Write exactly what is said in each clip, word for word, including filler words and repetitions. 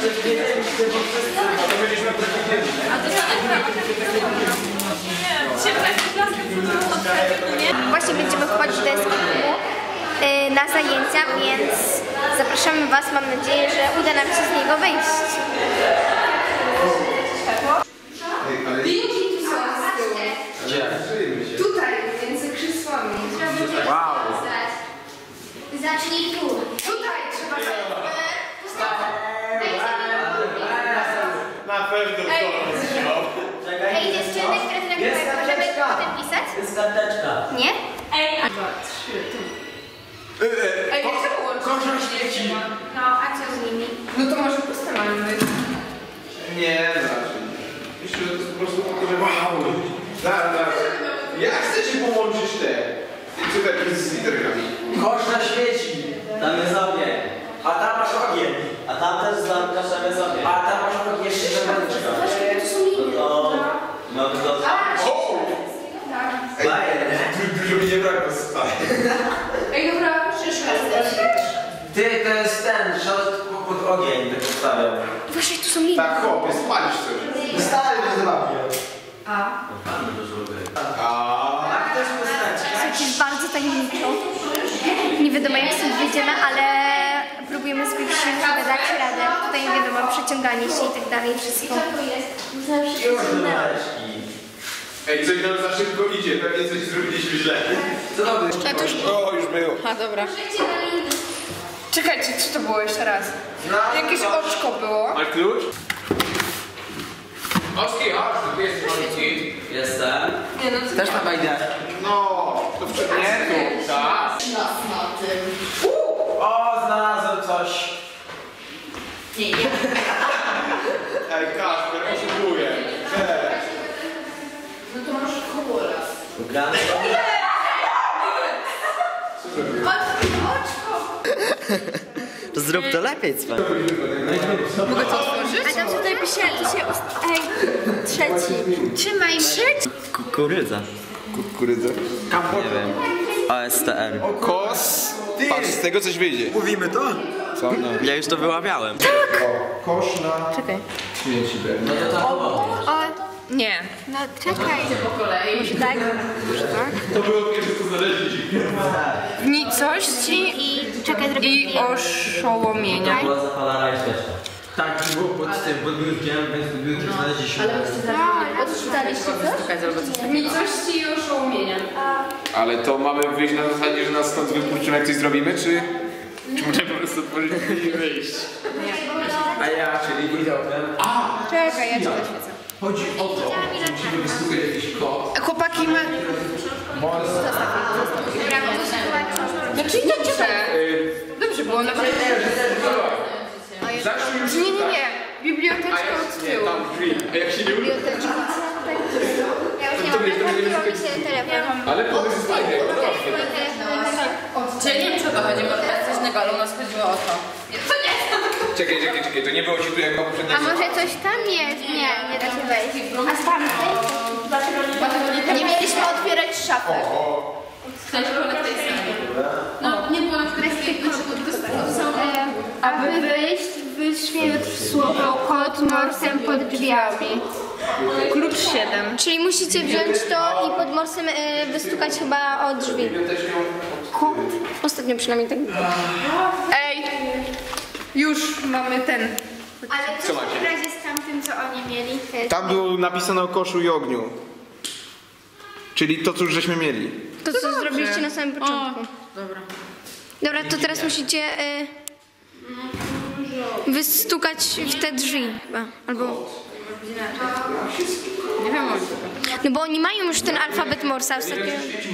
A to nie? Właśnie będziemy wchodzić do escape'u na zajęcia, więc zapraszamy Was. Mam nadzieję, że uda nam się z niego wyjść. Gdzie? Tutaj, między krzesłami. Wow! Zacznij tu. Tutaj trzeba Na pewno to. Ej, dziewczyny, które to nagrywają, możemy potem pisać? Jest karteczka. Nie? Ej, dwa, trzy, tu. Ej, jak to połączyć? Koszar śmieci. No, a co z nimi? No to może puste mamy. Nie, raczej. Jeszcze to jest po prostu że wow. Zaraz, zaraz. Jak chcecie połączyć te? Cyferki z literkami? Kosz na świeci. Tam jest ogień. A tam masz ogień. A tam też zamkasz, tam jest ogień. A tam masz ogień jeszcze żebreczka. To są linie. To... No to... O! Ej, dużo mi nie brakło, stary. Ej, dobra, przyszła. Ty, to jest ten, szalot pod ogień, tak ustawiam. Właśnie, tu są linie. Tak, chłopie, spalisz coś. Stary, nie zrobię. A. A. Tak, to jest pusteczka. Słuchajcie, jest bardzo tajemniczo. Nie wiadomo jak stąd wyjdziemy, ale próbujemy z sił, żeby dać radę. Tutaj nie wiadomo, przeciąganie się i tak dalej, wszystko. Ej, coś nam za szybko idzie, pewnie coś zrobiliśmy źle. Co to jest? A to już... O, już było. A, dobra. Czekajcie, co to było jeszcze raz? Jakieś oczko było. Masz klucz? Oski, chodź, tu jest malutki. Jestem. Nie, no to Też tam wejdę. No, to w nie tu, tak? O, znalazłem coś. nie, nie. Ej, Kasper, oszukuję. Cześć. No to masz koło raz. Ugrany Co zrobiłeś? Oczko! Zrób to lepiej, Sven. Mogę to otworzyć? A tam tutaj pisze, to się... Ej, trzeci. Trzymaj Trzeci? Kukurydza. Kukurydza. Nie wiem. O S T R. Kos. Patrz, z tego coś wyjdzie. Mówimy to? Co? No. Ja już to wyławiałem. O, kosz na Czekaj. śmieci. No to tak było. O, Nie. no czekaj. Po kolei. Może tak? To było pierwsze, co znaleźliśmy. W nicości I czekaj, zrobię i zdjęcie. oszołomienia. Była zapalana i świeczka. Tak, było pod tym, pod biurkiem, więc pod biurkiem znaleźliśmy. No, odczytaliście coś? W nicości i oszołomienia. Ale to mamy wyjść na zasadzie, że nas stąd wypuszczą, jak coś zrobimy, czy... Czy możemy po prostu otworzyć i wyjść? A ja, czyli widełkiem. Czekaj, ja ci doświecę. Chodzi o to, że musimy wystukać jakiś kod. Chłopaki ma... Znaczy dobrze. Dobrze było, na przykład. Zacznij już Nie, nie, tutaj. nie. Biblioteczka A od jak, nie, tyłu. tam drzwi. A jak się nie uda... Ja już nie mam, rozłączyło mi się telefon. Ale pomysł jest fajny, jak to łatwe. Czyli nie wiem, czy o to chodzi, bo to jest coś innego, ale u nas chodziło o to. To nie. Czekaj, czekaj, czekaj, to nie było ci tu jak poprzednio. A może coś tam jest? Nie, nie da się wejść. A z tamtej? Nie mieliśmy otwierać szafy. Ktoś był na tej sali. No, nie było na której sali, Aby wyjść, wyświetl słowo kod morsem pod drzwiami. Klucz siedem. Czyli musicie wziąć to i pod morsem y, wystukać chyba od drzwi. Kod? Ostatnio przynajmniej tak. Ej, już mamy ten. Ale co w takim razie z tamtym, co oni mieli? Tam było napisane o koszu i ogniu. Czyli to, co już żeśmy mieli. To, co zrobiliście na samym początku. Dobra. Dobra, to teraz musicie y, wystukać w te drzwi chyba. Albo... Nie wiem, może. No bo oni mają już ten alfabet Morsa ostatnio.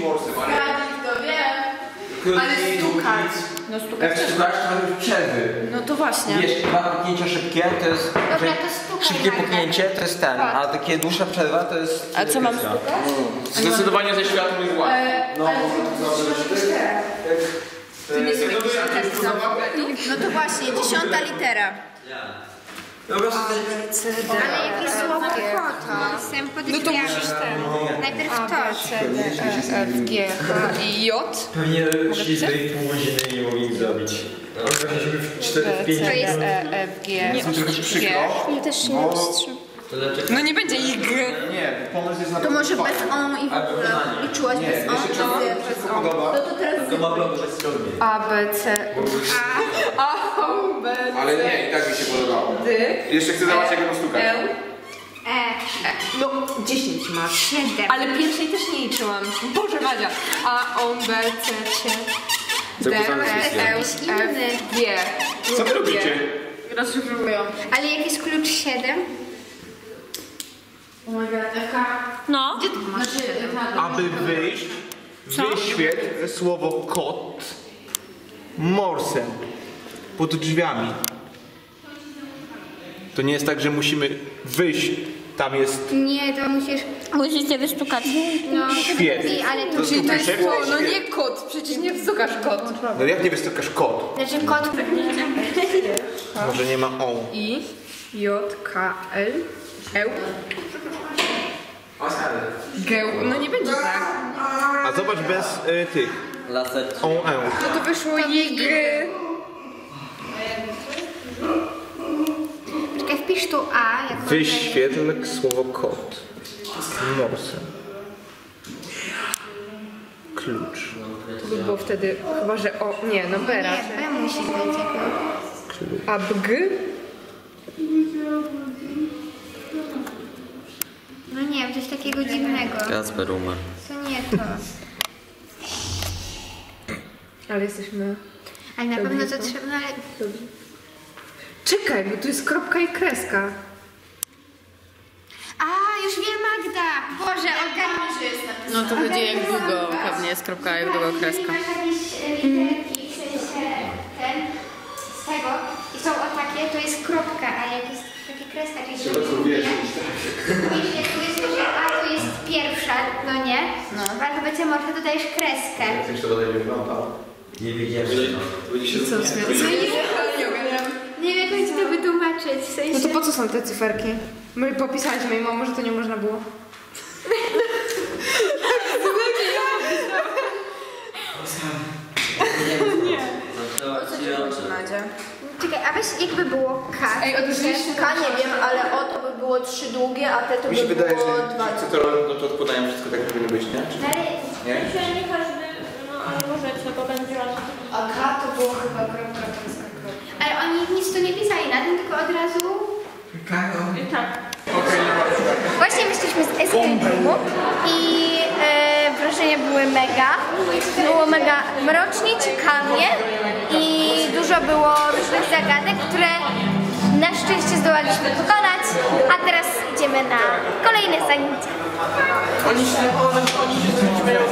Ale stukać. No stukać. Jak szukasz, to mamy przerwy. No to właśnie. Wiesz, dwa puknięcia szybkie, to jest... Dobra, że to stukaj szybkie nagle. puknięcie to jest ten, a takie dłuższa przerwa to jest... A co mam kwestia. stukać? Zdecydowanie ze światłem jest łatwiej. No, no, To nie są jakieś litery. No to właśnie, dziesiąta litera. po prostu Ale jakieś słowo kod morsem pod No to drzwiami. musisz ten. Najpierw A, B, to. C, D, E, F, G, H i J. pewnie szli tutaj pół godziny i nie mogli nic zrobić. Weźmiemy w cztery, w pięć. To jest... E, F, G. Są trochę przykro. Ja też się nie powstrzymam. No nie będzie ich gry. Nie, pomysł jest na To może bez on i w ogóle. I czułaś Nie, bez on. jeśli ci się podoba, No to teraz... To ma blok bez ciągnie. A, B, C, A, B, ale nie, i tak mi się podobało. D, Jeszcze chcę zobaczyć, jak będą stukać. L. E, No, dziesięć masz. siedem. Ale pierwszej też nie liczyłam. Boże, Wadzia. A, O, B, C, C, Co D, to za E, decyzja? F, F, G. Co wy robicie? Rozszyfrowują. Ale jak jest klucz siedem? No. Aby wyjść, wyświetl słowo kot morsem pod drzwiami. To nie jest tak, że musimy wyjść. Tam jest Nie, to musisz... Musicie wystukać. No, świetl. ale to... To Czyli to jest Szybko, słowo, no świetnie. nie kot. Przecież nie wstukasz kot. No jak nie wystukasz kot? Znaczy kot... Może nie ma o. I, J, K, L, Eł. Geł. No nie będzie tak. A zobacz bez y, tych. Laser. O, e. No to wyszło J. Czekaj, wpisz tu A. Jako Wyświetl słowo kot morsem. Klucz. To by było wtedy, chyba że O, nie, no B Nie, raczej. B musi być jako... A, B, G? No nie wiem, coś takiego dziwnego. Kasper umarł. To nie to. Ale jesteśmy... Ale na pewno to trzeba... No, ale... Czekaj, bo tu jest kropka i kreska. A, już wiem, Magda! Boże, ogarnij. No to będzie jak długo pewnie jest kropka, jak długo kreska. Masz jakieś e, literki, w sensie ten, z tego, i są o takie, to jest kropka, a jak jest takie kreska, czyli to jest Wiesz, jak tu jest, że A to jest pierwsza, no nie? No. W alfabecie morse dodajesz kreskę. Coś to dalej wygląda. Nie widziałem. No nie wiem, jak mam ci to wytłumaczyć, w sensie... No to po co są te cyferki? My popisaliśmy im, a może to nie można było? Czekaj, a weź jakby było K. Ej, odłożyliśmy K nie wiem, ale O to by było trzy długie, a te to Mi by się wydaje, było że dwa. co to no to odpadają wszystko tak, jak powinno być, nie? Czy Ale... nie? Nie każdy, no ale możecie, bo będzie ładnie. A K to było chyba kropka, kreska, kropka. Ale oni nic tu nie pisali na tym, tylko od razu... Tak. Właśnie wyszliśmy z escape roomu i e, wrażenia były mega. Było mega mrocznie, ciekawie i dużo było różnych zagadek, które na szczęście zdołaliśmy pokonać, a teraz idziemy na kolejne zajęcia. Oni się, oni się